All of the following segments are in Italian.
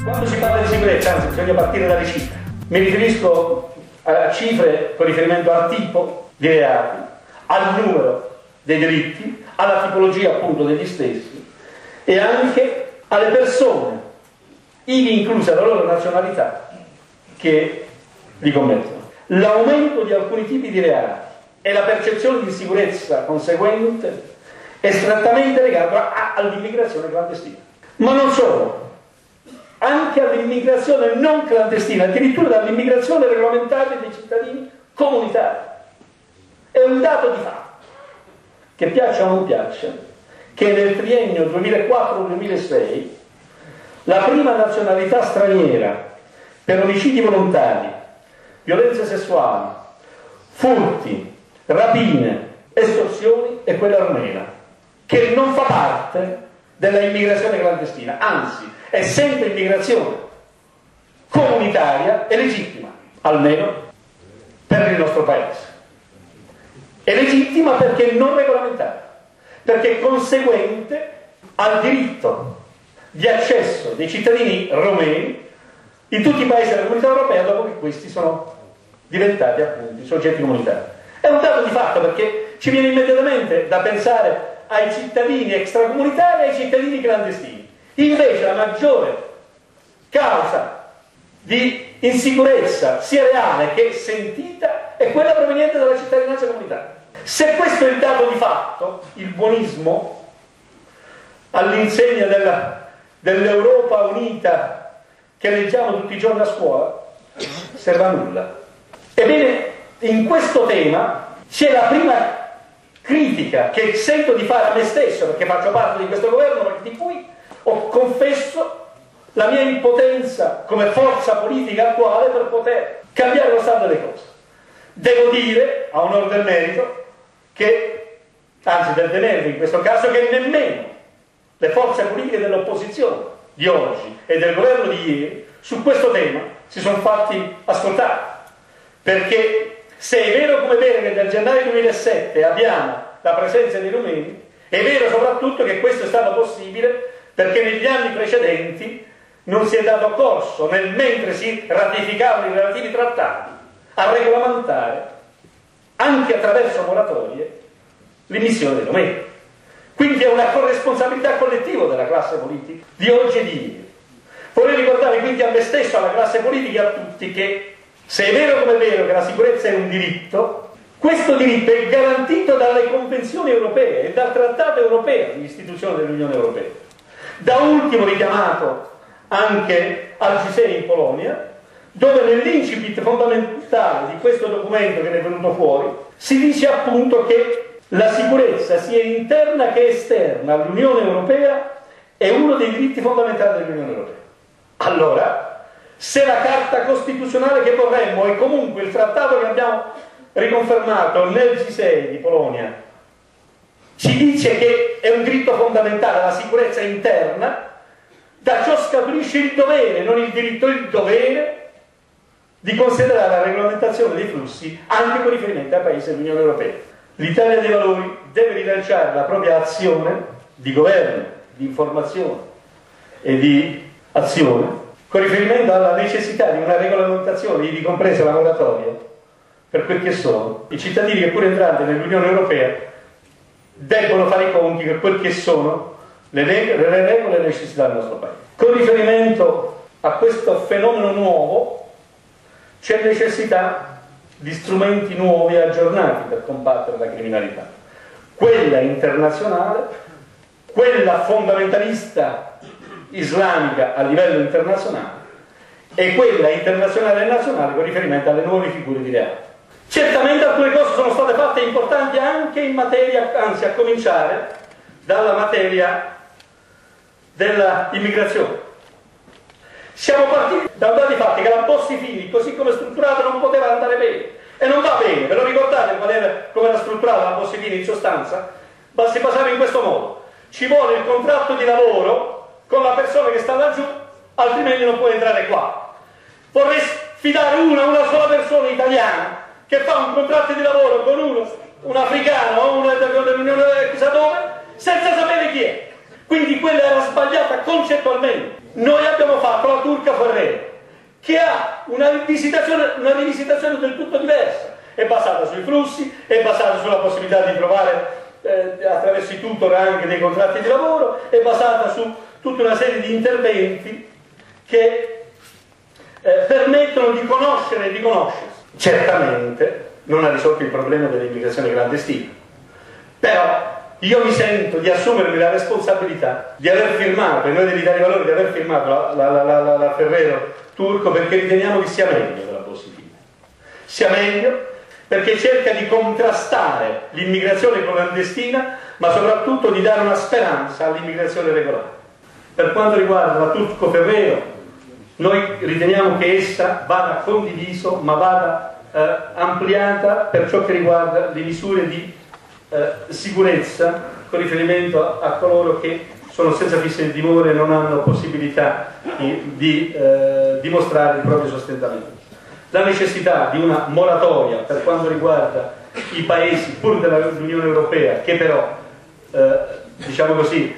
Quando si parla di sicurezza, anzi, bisogna partire dalle cifre. Mi riferisco a cifre con riferimento al tipo di reati, al numero dei delitti, alla tipologia appunto degli stessi e anche alle persone, ivi inclusa la loro nazionalità, che li commettono. L'aumento di alcuni tipi di reati e la percezione di insicurezza conseguente è strettamente legato all'immigrazione clandestina. Ma non solo, anche all'immigrazione non clandestina, addirittura all'immigrazione regolamentare dei cittadini comunitari. È un dato di fatto, che piaccia o non piaccia, che nel triennio 2004-2006 la prima nazionalità straniera per omicidi volontari, violenze sessuali, furti, rapine, estorsioni è quella armena, che non fa parte della immigrazione clandestina, anzi è sempre immigrazione comunitaria e legittima, almeno per il nostro paese. È legittima perché non regolamentata, perché è conseguente al diritto di accesso dei cittadini romeni in tutti i paesi della Comunità Europea dopo che questi sono diventati appunto i soggetti comunitari. È un dato di fatto perché ci viene immediatamente da pensare ai cittadini extracomunitari e ai cittadini clandestini. Invece la maggiore causa di insicurezza sia reale che sentita è quella proveniente dalla cittadinanza comunitaria. Se questo è il dato di fatto, il buonismo all'insegna dell'Europa unita che leggiamo tutti i giorni a scuola serve a nulla. Ebbene, in questo tema c'è la prima critica che sento di fare a me stesso, perché faccio parte di questo governo, di cui ho confesso la mia impotenza come forza politica attuale per poter cambiare lo stato delle cose. Devo dire, a onor del merito, che, anzi del demerito in questo caso, che nemmeno le forze politiche dell'opposizione di oggi e del governo di ieri su questo tema si sono fatti ascoltare. Perché se è vero come è vero che dal gennaio 2007 abbiamo la presenza dei rumeni, è vero soprattutto che questo è stato possibile perché negli anni precedenti non si è dato corso, mentre si ratificavano i relativi trattati, a regolamentare, anche attraverso moratorie, l'immissione dei rumeni. Quindi è una corresponsabilità collettiva della classe politica di oggi e di ieri. Vorrei ricordare quindi a me stesso, alla classe politica e a tutti che se è vero come è vero che la sicurezza è un diritto, questo diritto è garantito dalle convenzioni europee e dal trattato europeo di istituzione dell'Unione Europea. Da ultimo richiamato anche al G6 in Polonia, dove nell'incipit fondamentale di questo documento che ne è venuto fuori si dice appunto che la sicurezza sia interna che esterna all'Unione Europea è uno dei diritti fondamentali dell'Unione Europea. Allora, se la Carta Costituzionale che vorremmo e comunque il trattato che abbiamo riconfermato nel G6 di Polonia ci dice che è un diritto fondamentale la sicurezza interna, da ciò scaturisce il dovere, non il diritto, il dovere di considerare la regolamentazione dei flussi anche con riferimento ai paesi dell'Unione Europea. L'Italia dei Valori deve rilanciare la propria azione di governo, di informazione e di azione con riferimento alla necessità di una regolamentazione, ivi compresa la moratoria, per quel che sono i cittadini che pur entrando nell'Unione Europea debbono fare i conti per quel che sono le regole e le necessità del nostro paese. Con riferimento a questo fenomeno nuovo c'è necessità di strumenti nuovi e aggiornati per combattere la criminalità, quella internazionale, quella fondamentalista islamica a livello internazionale e quella internazionale e nazionale con riferimento alle nuove figure di reato. Certamente alcune cose sono state fatte importanti anche in materia, anzi a cominciare dalla materia dell'immigrazione. Siamo partiti da un dato di fatto che la Bossi-Fini, così come strutturata, non poteva andare bene. E non va bene, ve lo ricordate come era strutturata la Bossi-Fini in sostanza? Si basava in questo modo. Ci vuole il contratto di lavoro con la persona che sta laggiù, altrimenti non può entrare qua. Vorrei sfidare una sola persona italiana che fa un contratto di lavoro con un africano o uno dell'Unione chissà dove, senza sapere chi è. Quindi quella era sbagliata concettualmente. Noi abbiamo fatto la Turca-Ferrero, che ha una rivisitazione del tutto diversa. È basata sui flussi, è basata sulla possibilità di trovare attraverso i tutor anche dei contratti di lavoro, è basata su tutta una serie di interventi che permettono di conoscere e di conoscersi. Certamente non ha risolto il problema dell'immigrazione clandestina, però io mi sento di assumermi la responsabilità di aver firmato, e noi dell'Italia dei Valori di aver firmato la Ferrero Turco, perché riteniamo che sia meglio della Bossi-Fini. Sia meglio perché cerca di contrastare l'immigrazione clandestina, ma soprattutto di dare una speranza all'immigrazione regolare. Per quanto riguarda la Turco-Ferrero, noi riteniamo che essa vada condiviso, ma vada ampliata per ciò che riguarda le misure di sicurezza con riferimento a coloro che sono senza fissa dimora e non hanno possibilità di dimostrare il proprio sostentamento. La necessità di una moratoria per quanto riguarda i paesi pur dell'Unione Europea che però, diciamo così,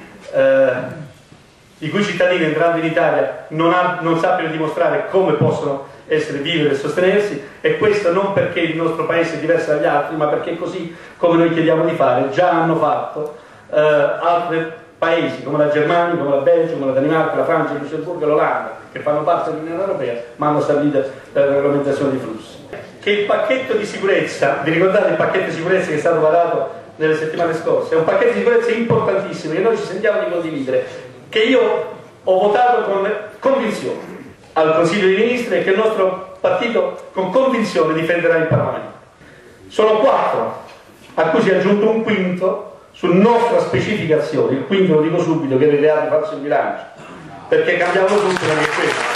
i cui cittadini entrando in Italia non sappiano dimostrare come possono vivere e sostenersi, e questo non perché il nostro paese è diverso dagli altri, ma perché così come noi chiediamo di fare già hanno fatto altri paesi come la Germania, come la Belgio, come la Danimarca, la Francia, il Lussemburgo e l'Olanda, che fanno parte dell'Unione Europea ma hanno stabilito la regolamentazione di flussi. Che il pacchetto di sicurezza, vi ricordate il pacchetto di sicurezza che è stato varato nelle settimane scorse? È un pacchetto di sicurezza importantissimo che noi ci sentiamo di condividere, che io ho votato con convinzione al Consiglio dei Ministri e che il nostro partito con convinzione difenderà in Parlamento. Sono 4, a cui si è aggiunto un quinto su nostra specificazione. Il quinto lo dico subito, che è il reato falso in bilancio, perché cambiamo tutto perché questo.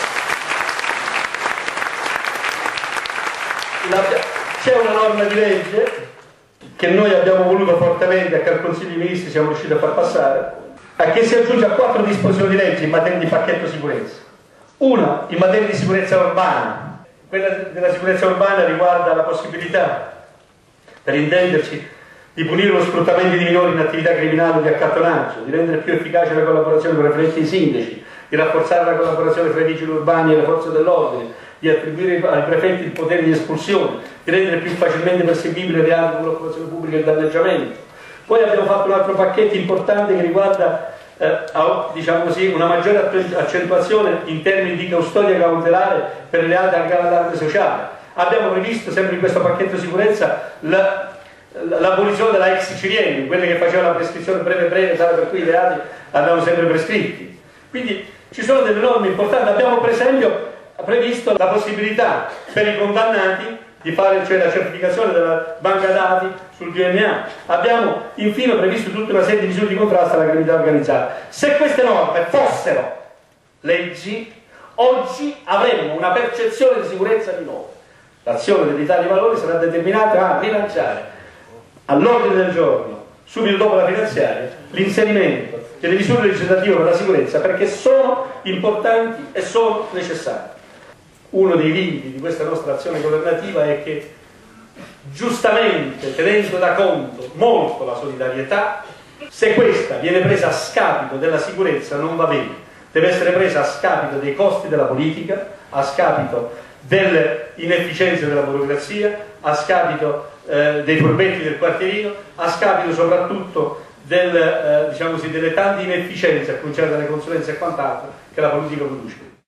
C'è una norma di legge che noi abbiamo voluto fortemente e che al Consiglio dei Ministri siamo riusciti a far passare, che si aggiunge a 4 disposizioni di legge in materia di pacchetto sicurezza. Una in materia di sicurezza urbana. Quella della sicurezza urbana riguarda la possibilità, per intenderci, di punire lo sfruttamento di minori in attività criminali o di accattonaggio, di rendere più efficace la collaborazione con i referenti sindaci, di rafforzare la collaborazione fra i vigili urbani e le forze dell'ordine, di attribuire ai prefetti il potere di espulsione, di rendere più facilmente perseguibile il reato con l'occupazione pubblica e il danneggiamento. Poi abbiamo fatto un altro pacchetto importante che riguarda diciamo così, una maggiore accentuazione in termini di custodia cautelare per le reati a grave allarme sociale. Abbiamo previsto sempre in questo pacchetto sicurezza l'abolizione della ex Cirielli, quelle che faceva la prescrizione breve, tale per cui i reati abbiamo sempre prescritti. Quindi ci sono delle norme importanti. Abbiamo per esempio previsto la possibilità per i condannati di fare la certificazione della banca dati sul DNA. Abbiamo infine previsto tutta una serie di misure di contrasto alla criminalità organizzata. Se queste norme fossero leggi, oggi avremmo una percezione di sicurezza minore. L'azione dell'Italia dei Valori sarà determinata a rilanciare all'ordine del giorno, subito dopo la finanziaria, l'inserimento delle misure legislative per la sicurezza, perché sono importanti e sono necessarie. Uno dei limiti di questa nostra azione governativa è che, giustamente, tenendo da conto molto la solidarietà, se questa viene presa a scapito della sicurezza non va bene, deve essere presa a scapito dei costi della politica, a scapito delle inefficienze della burocrazia, a scapito dei furbetti del quartierino, a scapito soprattutto diciamo così, delle tante inefficienze, a cominciare dalle consulenze e quant'altro, che la politica produce.